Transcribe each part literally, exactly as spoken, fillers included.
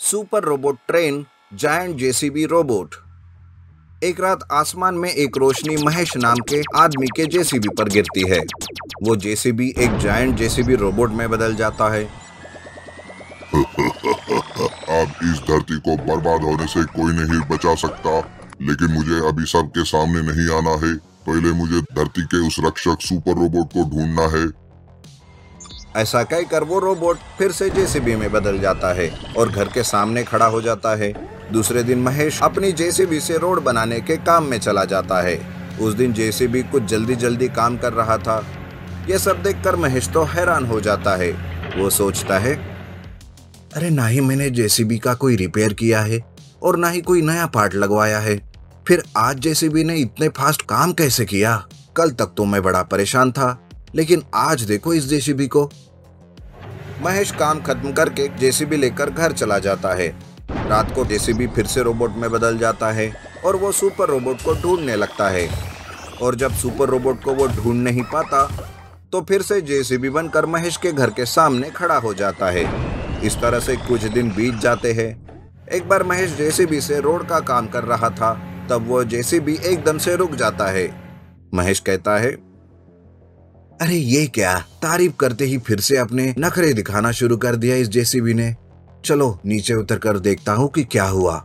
Super robot train, giant JCB robot. एक रात आसमान में एक रोशनी महेश नाम के आदमी के जेसीबी पर गिरती है। वो जेसीबी एक जायंट जेसीबी रोबोट में बदल जाता है। अब इस धरती को बर्बाद होने से कोई नहीं बचा सकता, लेकिन मुझे अभी सबके सामने नहीं आना है। पहले मुझे धरती के उस रक्षक सुपर रोबोट को ढूंढना है। ऐसा कहकर वो रोबोट फिर से जेसीबी में बदल जाता है और घर के सामने खड़ा हो जाता है। दूसरे दिन महेश अपनी जेसीबी से रोड बनाने के काम में चला जाता है। उस दिन जेसीबी कुछ जल्दी जल्दी काम कर रहा था। यह सब देखकर महेश तो हैरान हो जाता है। वो सोचता है, अरे ना ही मैंने जेसीबी का कोई रिपेयर किया है और ना ही कोई नया पार्ट लगवाया है, फिर आज जेसीबी ने इतने फास्ट काम कैसे किया। कल तक तो मैं बड़ा परेशान था, लेकिन आज देखो इस जेसीबी को। महेश काम खत्म करके जेसीबी लेकर घर चला जाता है। रात को जेसीबी फिर से रोबोट में बदल जाता है और वो सुपर रोबोट को ढूंढने लगता है। और जब सुपर रोबोट को वो ढूंढ नहीं पाता तो फिर से जेसीबी बनकर महेश के घर के सामने खड़ा हो जाता है। इस तरह से कुछ दिन बीत जाते हैं। एक बार महेश जेसीबी से रोड का काम कर रहा था, तब वो जेसीबी एकदम से रुक जाता है। महेश कहता है, अरे ये क्या, तारीफ करते ही फिर से अपने नखरे दिखाना शुरू कर दिया इस जेसीबी ने। चलो नीचे उतर कर देखता हूँ कि क्या हुआ।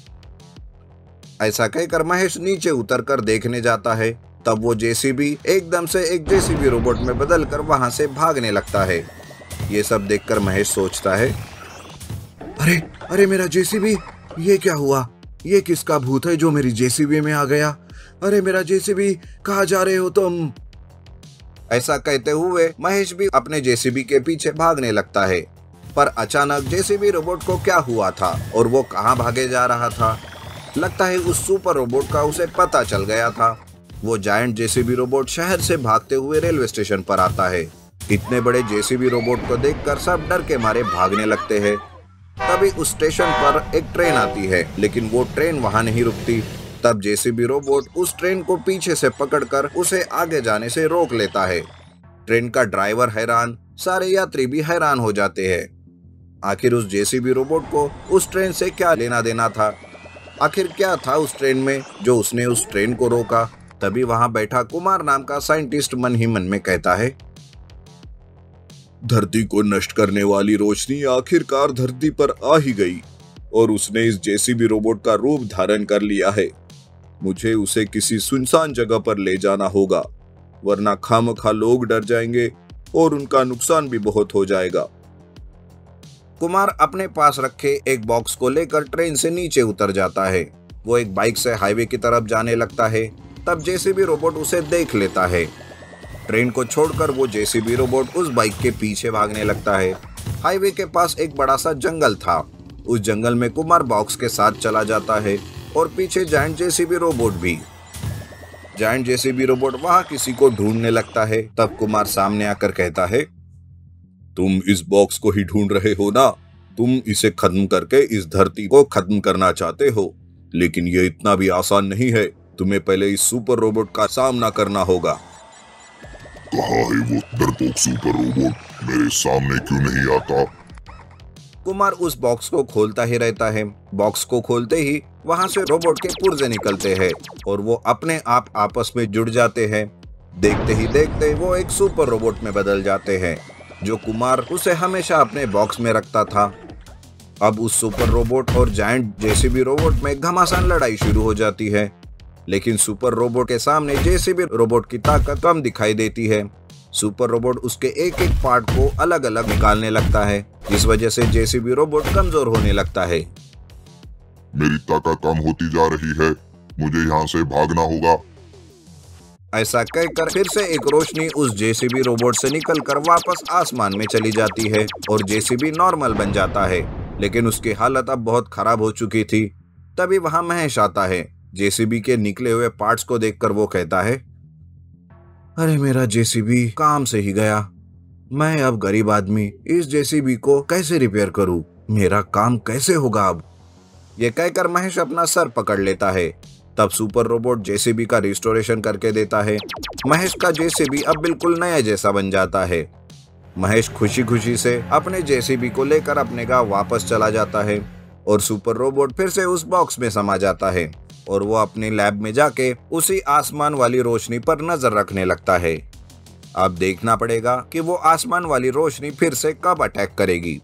ऐसा कहकर महेश नीचे उतर कर देखने जाता है। तब वो जेसीबी एकदम से एक जेसीबी रोबोट में बदलकर वहां से भागने लगता है। ये सब देखकर महेश सोचता है, अरे अरे मेरा जेसीबी, ये क्या हुआ? ये किसका भूत है जो मेरी जेसीबी में आ गया? अरे मेरा जेसीबी, कहाँ जा रहे हो तुम? ऐसा कहते हुए महेश भी अपने जेसीबी के पीछे भागने लगता है। पर अचानक जेसीबी रोबोट को क्या हुआ था और वो कहाँ भागे जा रहा था? लगता है उस सुपर रोबोट का उसे पता चल गया था। वो जायंट जेसीबी रोबोट शहर से भागते हुए रेलवे स्टेशन पर आता है। इतने बड़े जेसीबी रोबोट को देखकर सब डर के मारे भागने लगते हैं। तभी उस स्टेशन पर एक ट्रेन आती है, लेकिन वो ट्रेन वहां नहीं रुकती। तब जेसीबी रोबोट उस ट्रेन को पीछे से पकड़कर उसे आगे जाने से रोक लेता है। ट्रेन का ड्राइवर हैरान, सारे यात्री भी हैरान हो जाते हैं। आखिर उस जेसीबी रोबोट को उस ट्रेन से क्या लेना देना था? आखिर क्या था उस ट्रेन में जो उसने उस ट्रेन को रोका? तभी वहां बैठा कुमार नाम का साइंटिस्ट मन ही मन में कहता है, धरती को नष्ट करने वाली रोशनी आखिरकार धरती पर आ ही गई और उसने इस जेसीबी रोबोट का रूप धारण कर लिया है। मुझे उसे किसी सुनसान जगह पर ले जाना होगा, वरना खामखा लोग डर जाएंगे और उनका नुकसान भी बहुत हो जाएगा। कुमार अपने पास रखे एक बॉक्स को लेकर ट्रेन से नीचे उतर जाता है। वो एक बाइक से हाईवे की तरफ जाने लगता है। तब जेसीबी रोबोट उसे देख लेता है। ट्रेन को छोड़कर वो जेसीबी रोबोट उस बाइक के पीछे भागने लगता है। हाईवे के पास एक बड़ा सा जंगल था। उस जंगल में कुमार बॉक्स के साथ चला जाता है और पीछे जायंट जेसीबी रोबोट भी। जायंट जेसीबी रोबोट वहां किसी को ढूंढने लगता है। तब कुमार सामने आकर कहता है, तुम इस बॉक्स को ही ढूंढ रहे हो ना? तुम इसे खत्म करके इस धरती को खत्म करना चाहते हो, लेकिन ये इतना भी आसान नहीं है। तुम्हें पहले इस सुपर रोबोट का सामना करना होगा। कहाँ है वो डरपोक सुपर रोबोट? मेरे सामने क्यों नहीं आता? कुमार उस बॉक्स को खोलता ही रहता है। बॉक्स को खोलते ही वहां से रोबोट के पुर्जे निकलते हैं और वो अपने आप आपस में जुड़ जाते हैं। देखते ही देखते वो एक सुपर रोबोट में बदल जाते हैं, जो कुमार उसे हमेशा अपने बॉक्स में रखता था। अब उस सुपर रोबोट और जायंट जेसीबी रोबोट में घमासान लड़ाई शुरू हो जाती है, लेकिन सुपर रोबोट के सामने जेसीबी रोबोट की ताकत कम दिखाई देती है। सुपर रोबोट उसके एक एक पार्ट को अलग अलग निकालने लगता है, जिस वजह से जेसीबी रोबोट कमजोर होने लगता है। मेरी ताकत कम होती जा रही है, मुझे यहाँ से भागना होगा। ऐसा कहकर फिर से एक रोशनी उस जेसीबी रोबोट से निकलकर वापस आसमान में चली जाती है और जेसीबी नॉर्मल बन जाता है, लेकिन उसकी हालत अब बहुत खराब हो चुकी थी। तभी वहां महेश आता है। जेसीबी के निकले हुए पार्ट्स को देखकर वो कहता है, अरे मेरा जेसीबी काम से ही गया। मैं अब गरीब आदमी इस जेसीबी को कैसे रिपेयर करूं? मेरा काम कैसे होगा अब? ये कहकर महेश अपना सर पकड़ लेता है। तब सुपर रोबोट जेसीबी का रिस्टोरेशन करके देता है। महेश का जेसीबी अब बिल्कुल नया जैसा बन जाता है। महेश खुशी खुशी से अपने जेसीबी को लेकर अपने गांव वापस चला जाता है। और सुपर रोबोट फिर से उस बॉक्स में समा जाता है और वो अपने लैब में जाके उसी आसमान वाली रोशनी पर नजर रखने लगता है। अब देखना पड़ेगा कि वो आसमान वाली रोशनी फिर से कब अटैक करेगी।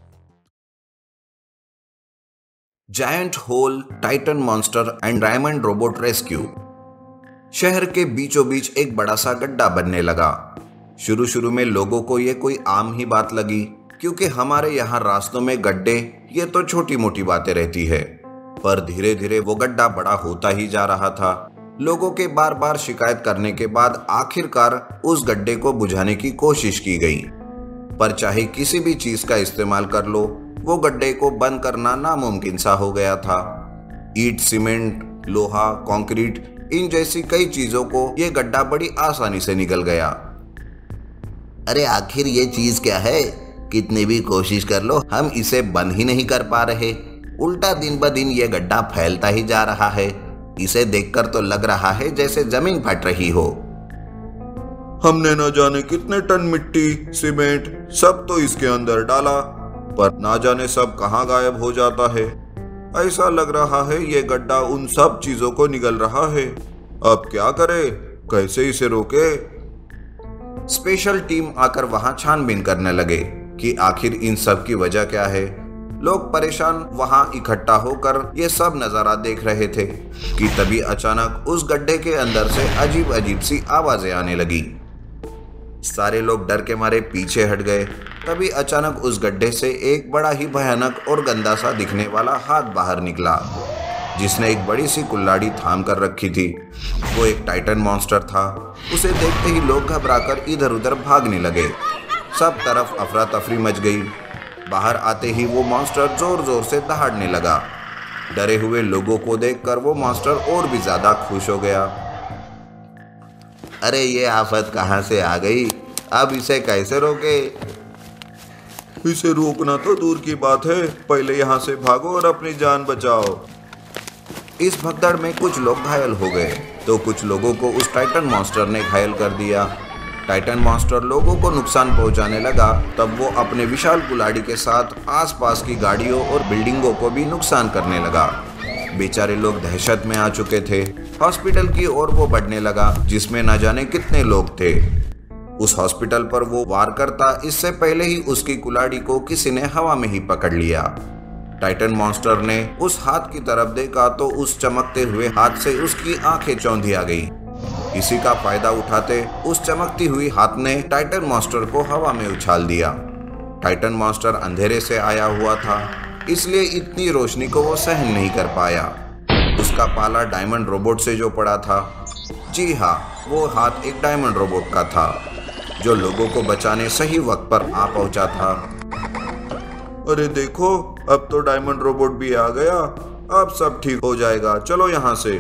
Giant hole, titan monster and diamond robot rescue. शहर के बीचों बीच एक बड़ा सा गड्ढा बनने लगा। शुरू शुरू में लोगों को ये कोई आम ही बात लगी, क्योंकि हमारे यहाँ रास्तों में गड्ढे ये तो छोटी मोटी बातें रहती है। पर धीरे धीरे वो गड्ढा बड़ा होता ही जा रहा था। लोगों के बार बार शिकायत करने के बाद आखिरकार उस गड्ढे को बुझाने की कोशिश की गई। पर चाहे किसी भी चीज का इस्तेमाल कर लो, वो गड्ढे को बंद करना नामुमकिन सा हो गया था। ईंट, सीमेंट, लोहा, कंक्रीट, इन जैसी कई चीजों को ये गड्ढा बड़ी आसानी से निकल गया। अरे आखिर ये चीज क्या है? कितनी भी कोशिश कर लो हम इसे बंद ही नहीं कर पा रहे। उल्टा दिन ब दिन ये गड्ढा फैलता ही जा रहा है। इसे देखकर तो लग रहा है जैसे जमीन फट रही हो। हमने न जाने कितने टन मिट्टी, सीमेंट सब तो इसके अंदर डाला, पर ना जाने सब कहाँ गायब हो जाता है। ऐसा लग रहा है ये गड्ढा उन सब चीजों को निगल रहा है। अब क्या करे, कैसे इसे रोके? स्पेशल टीम आकर वहां छानबीन करने लगे कि आखिर इन सब की वजह क्या है। लोग परेशान वहां इकट्ठा होकर ये सब नजारा देख रहे थे कि तभी अचानक उस गड्ढे के अंदर से अजीब अजीब सी आवाजें आने लगी। सारे लोग डर के मारे पीछे हट गए। तभी अचानक उस गड्ढे से एक बड़ा ही भयानक और गंदा सा दिखने वाला हाथ बाहर निकला, जिसने एक बड़ी सी कुल्हाड़ी थाम कर रखी थी। वो एक टाइटन मॉन्स्टर था। उसे देखते ही लोग घबराकर इधर उधर भागने लगे। सब तरफ अफरा तफरी मच गई। बाहर आते ही वो मॉन्स्टर जोर जोर से दहाड़ने लगा। डरे हुए लोगों को देखकर वो मॉन्स्टर और भी ज्यादा खुश हो गया। अरे ये आफत कहाँ से आ गई? अब इसे कैसे रोके? इसे रोकना तो दूर की बात है, पहले यहाँ से भागो और अपनी जान बचाओ। इस भगदड़ में कुछ लोग घायल हो गए, तो कुछ लोगों को उस टाइटन मॉन्स्टर ने घायल कर दिया। टाइटन मॉन्स्टर लोगों को नुकसान पहुंचाने लगा, तब वो अपने विशाल कुल्हाड़ी के साथ आसपास की गाड़ियों और बिल्डिंगों को भी नुकसान करने लगा। बेचारे लोग दहशत में आ चुके थे। हॉस्पिटल की ओर वो बढ़ने लगा, जिसमें न जाने कितने लोग थे। उस हॉस्पिटल पर वो वार करता, इससे पहले ही उसकी कुल्हाड़ी को किसी ने हवा में ही पकड़ लिया। टाइटन मॉन्स्टर ने उस हाथ की तरफ देखा तो उस चमकते हुए हाथ से उसकी आंखें चौंधी आ गई। इसी का फायदा उठाते उस चमकती हुई हाथ ने टाइटन मॉन्स्टर को हवा में उछाल दिया। टाइटन मॉन्स्टर अंधेरे से आया हुआ था, इसलिए इतनी रोशनी को वो सहन नहीं कर पाया। उसका पाला डायमंड रोबोट से जो पड़ा था। जी हाँ, वो हाथ एक डायमंड रोबोट का था, जो लोगों को बचाने सही वक्त पर आ पहुंचा था। अरे देखो, अब तो डायमंड रोबोट भी आ गया। अब सब ठीक हो जाएगा, चलो यहाँ से।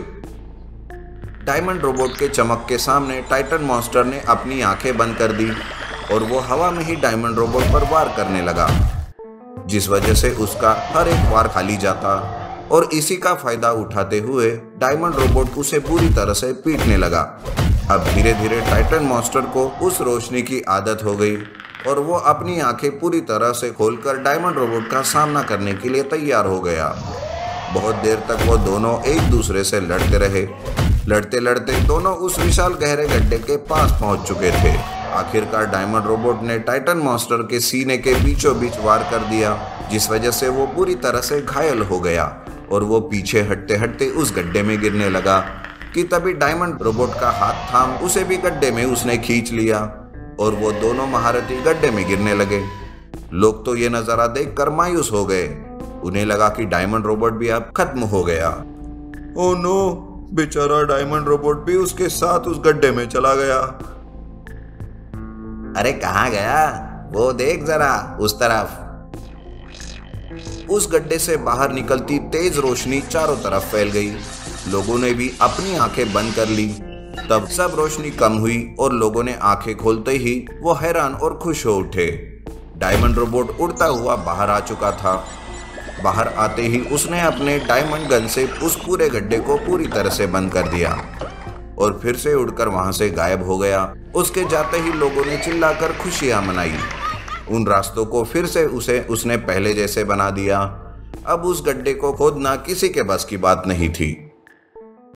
डायमंड रोबोट के चमक के सामने टाइटन मॉन्स्टर ने अपनी आंखें बंद कर दी और वो हवा में ही डायमंड रोबोट पर वार करने लगा, जिस वजह से उसका हर एक वार खाली जाता। और इसी का फायदा उठाते हुए डायमंड रोबोट उसे पूरी तरह से पीटने लगा। अब धीरे धीरे टाइटन मॉन्स्टर को उस रोशनी की आदत हो गई और वो अपनी आंखें पूरी तरह से खोलकर डायमंड रोबोट का सामना करने के लिए तैयार हो गया। बहुत देर तक वो दोनों एक दूसरे से लड़ते रहे। लड़ते लड़ते दोनों उस विशाल गहरे गड्ढे के पास पहुंच चुके थे। आखिरकार डायमंड रोबोट ने टाइटन मॉन्स्टर के सीने के बीचों बीच वार कर दिया, जिस वजह से वो पूरी तरह से घायल हो गया और वो पीछे हटते हटते उस गड्ढे में गिरने लगा कि तभी डायमंड रोबोट का हाथ थाम उसे भी गड्ढे में उसने खींच लिया और वो दोनों महारथी गड्ढे में गिरने लगे। लोग तो ये नजारा देखकर मायूस हो गए। उन्हें लगा कि डायमंड रोबोट भी अब खत्म हो गया। ओ नो, बेचारा डायमंड रोबोट भी उसके साथ उस गड्ढे में चला गया। अरे कहाँ गया? वो देख जरा उस तरफ। उस गड्ढे से बाहर निकलती तेज रोशनी चारों तरफ फैल गई। लोगों ने भी अपनी आंखें बंद कर ली। तब सब रोशनी कम हुई और लोगों ने आंखें खोलते ही वो हैरान और खुश हो उठे। डायमंड रोबोट उड़ता हुआ बाहर आ चुका था। बाहर आते ही उसने अपने डायमंड गन से उस पूरे गड्ढे को पूरी तरह से बंद कर दिया और फिर से उड़कर वहां से गायब हो गया। उसके जाते ही लोगों ने चिल्लाकर खुशियां मनाई। उन रास्तों को फिर से उसे उसने पहले जैसे बना दिया। अब उस गड्ढे को खोदना किसी के बस की बात नहीं थी।